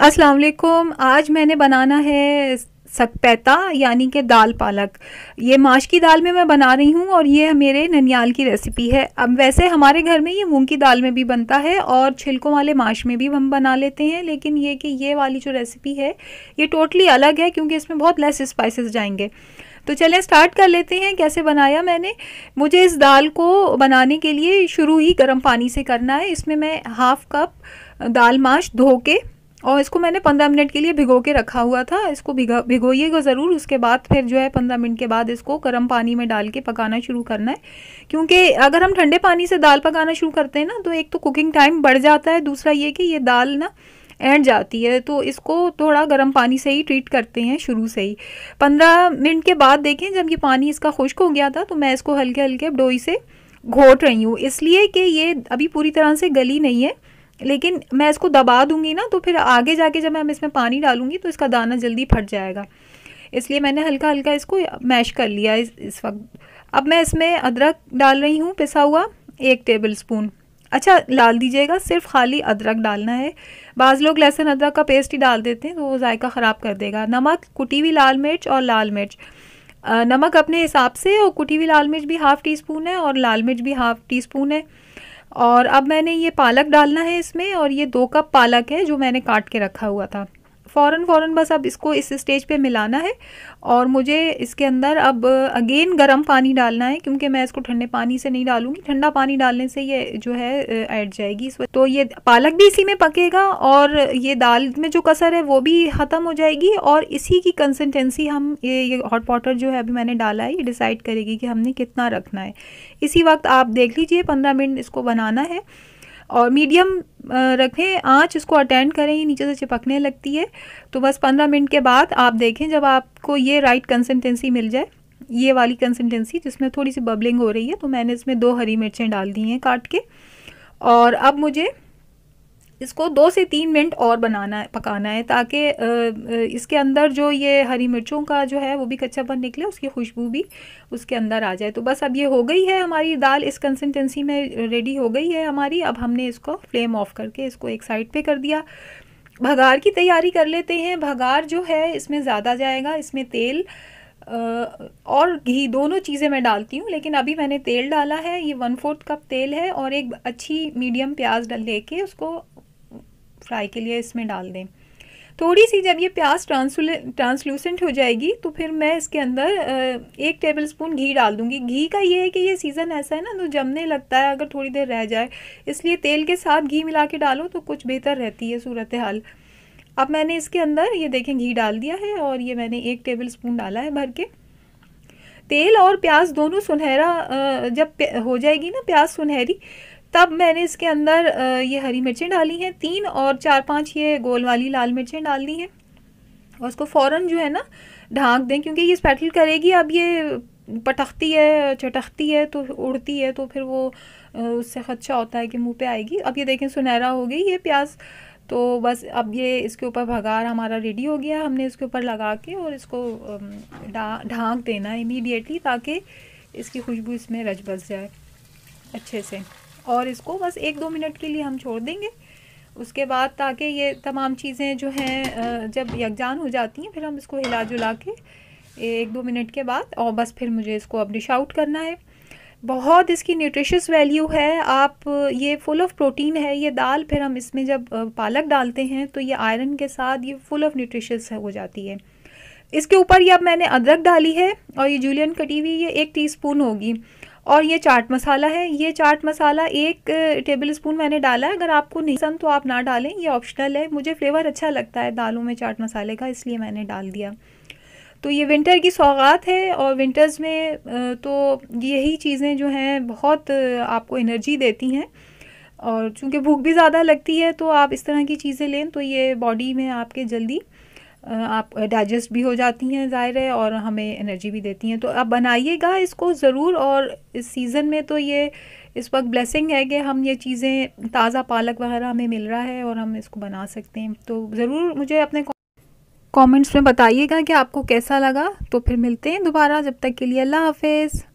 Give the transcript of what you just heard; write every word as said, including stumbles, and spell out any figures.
अस्सलाम वालेकुम। आज मैंने बनाना है सकपैता यानी कि दाल पालक। ये माश की दाल में मैं बना रही हूँ और ये मेरे ननियाल की रेसिपी है। अब वैसे हमारे घर में ये मूंग की दाल में भी बनता है और छिलकों वाले माश में भी हम बना लेते हैं, लेकिन ये कि ये वाली जो रेसिपी है ये टोटली अलग है क्योंकि इसमें बहुत लेस स्पाइसेस जाएंगे। तो चलें स्टार्ट कर लेते हैं कैसे बनाया मैंने। मुझे इस दाल को बनाने के लिए शुरू ही गर्म पानी से करना है। इसमें मैं हाफ कप दाल माश धो के और इसको मैंने पंद्रह मिनट के लिए भिगो के रखा हुआ था। इसको भिगो भिगोइएगा ज़रूर। उसके बाद फिर जो है पंद्रह मिनट के बाद इसको गर्म पानी में डाल के पकाना शुरू करना है, क्योंकि अगर हम ठंडे पानी से दाल पकाना शुरू करते हैं ना तो एक तो कुकिंग टाइम बढ़ जाता है, दूसरा ये कि ये दाल ना ऐंठ जाती है। तो इसको थोड़ा गर्म पानी से ही ट्रीट करते हैं शुरू से ही। पंद्रह मिनट के बाद देखें जब ये पानी इसका खुश्क हो गया था तो मैं इसको हल्के हल्के डोई से घोट रही हूँ, इसलिए कि ये अभी पूरी तरह से गली नहीं है, लेकिन मैं इसको दबा दूंगी ना तो फिर आगे जाके जब मैं इसमें पानी डालूंगी तो इसका दाना जल्दी फट जाएगा। इसलिए मैंने हल्का हल्का इसको मैश कर लिया इस, इस वक्त। अब मैं इसमें अदरक डाल रही हूँ पिसा हुआ एक टेबल स्पून। अच्छा डाल दीजिएगा, सिर्फ खाली अदरक डालना है। बाज़ लोग लहसुन अदरक का पेस्ट ही डाल देते हैं तो वो जायका ख़राब कर देगा। नमक, कुटी हुई लाल मिर्च और लाल मिर्च, नमक अपने हिसाब से, और कुटी हुई लाल मिर्च भी हाफ़ टी स्पून है और लाल मिर्च भी हाफ़ टी स्पून है। और अब मैंने ये पालक डालना है इसमें, और ये दो कप पालक है जो मैंने काट के रखा हुआ था। फ़ौरन फ़ौरन बस अब इसको इस स्टेज पे मिलाना है और मुझे इसके अंदर अब अगेन गर्म पानी डालना है, क्योंकि मैं इसको ठंडे पानी से नहीं डालूंगी। ठंडा पानी डालने से ये जो है ऐड जाएगी इस वक्त। तो ये पालक भी इसी में पकेगा और ये दाल में जो कसर है वो भी ख़त्म हो जाएगी, और इसी की कंसिस्टेंसी हम ये ये हॉट वाटर जो है अभी मैंने डाला है ये डिसाइड करेगी कि हमने कितना रखना है। इसी वक्त आप देख लीजिए पंद्रह मिनट इसको बनाना है और मीडियम रखें आंच, इसको अटेंड करें, ये नीचे से चिपकने लगती है। तो बस पंद्रह मिनट के बाद आप देखें जब आपको ये राइट कंसिस्टेंसी मिल जाए, ये वाली कंसिस्टेंसी जिसमें थोड़ी सी बबलिंग हो रही है, तो मैंने इसमें दो हरी मिर्चें डाल दी हैं काट के। और अब मुझे इसको दो से तीन मिनट और बनाना है, पकाना है, ताकि इसके अंदर जो ये हरी मिर्चों का जो है वो भी कच्चापन निकले, उसकी खुशबू भी उसके अंदर आ जाए। तो बस अब ये हो गई है हमारी दाल, इस कंसिस्टेंसी में रेडी हो गई है हमारी। अब हमने इसको फ्लेम ऑफ करके इसको एक साइड पे कर दिया। भगार की तैयारी कर लेते हैं। भगार जो है इसमें ज़्यादा जाएगा, इसमें तेल और घी दोनों चीज़ें मैं डालती हूँ, लेकिन अभी मैंने तेल डाला है। ये वन फोर्थ कप तेल है, और एक अच्छी मीडियम प्याज डाल लेके उसको फ्राई के लिए इसमें डाल दें। थोड़ी सी जब ये प्याज ट्रांसलूसेंट हो जाएगी तो फिर मैं इसके अंदर एक टेबलस्पून घी डाल दूंगी। घी का ये है कि ये सीज़न ऐसा है ना तो जमने लगता है अगर थोड़ी देर रह जाए, इसलिए तेल के साथ घी मिला के डालो तो कुछ बेहतर रहती है सूरत हाल। अब मैंने इसके अंदर ये देखें घी डाल दिया है, और ये मैंने एक टेबलस्पून डाला है भर के। तेल और प्याज दोनों सुनहरा जब हो जाएगी ना प्याज सुनहरी, तब मैंने इसके अंदर ये हरी मिर्चें डाली हैं तीन, और चार पांच ये गोल वाली लाल मिर्चें डाल दी हैं। और उसको फ़ौरन जो है ना ढाँक दें, क्योंकि ये स्पैटल करेगी। अब ये पटकती है, चटकती है, तो उड़ती है, तो फिर वो उससे खदशा होता है कि मुंह पे आएगी। अब ये देखें सुनहरा हो गई ये प्याज। तो बस अब ये इसके ऊपर भगार हमारा रेडी हो गया। हमने इसके ऊपर लगा के और इसको ढाँक देना है इमीडिएटली, ताकि इसकी खुशबू इसमें रच बस जाए अच्छे से। और इसको बस एक दो मिनट के लिए हम छोड़ देंगे उसके बाद, ताकि ये तमाम चीज़ें जो हैं जब यकजान हो जाती हैं फिर हम इसको हिला जुला के एक दो मिनट के बाद, और बस फिर मुझे इसको अब डिश आउट करना है। बहुत इसकी न्यूट्रिशियस वैल्यू है। आप ये फुल ऑफ प्रोटीन है ये दाल। फिर हम इसमें जब पालक डालते हैं तो ये आयरन के साथ ये फुल ऑफ न्यूट्रिशियस हो जाती है। इसके ऊपर ये अब मैंने अदरक डाली है, और ये जूलियन कटी हुई ये एक टीस्पून होगी। और ये चाट मसाला है, ये चाट मसाला एक टेबल स्पून मैंने डाला है। अगर आपको नहीं पसंद तो आप ना डालें, ये ऑप्शनल है। मुझे फ्लेवर अच्छा लगता है दालों में चाट मसाले का, इसलिए मैंने डाल दिया। तो ये विंटर की सौगात है, और विंटर्स में तो यही चीज़ें जो हैं बहुत आपको एनर्जी देती हैं, और चूँकि भूख भी ज़्यादा लगती है तो आप इस तरह की चीज़ें लें तो ये बॉडी में आपके जल्दी आप डाइजेस्ट भी हो जाती हैं ज़ाहिर है, और हमें एनर्जी भी देती हैं। तो आप बनाइएगा इसको ज़रूर। और इस सीज़न में तो ये इस वक्त ब्लेसिंग है कि हम ये चीज़ें ताज़ा पालक वगैरह हमें मिल रहा है और हम इसको बना सकते हैं। तो ज़रूर मुझे अपने कमेंट्स में बताइएगा कि आपको कैसा लगा। तो फिर मिलते हैं दोबारा, जब तक के लिए अल्लाह हाफिज़।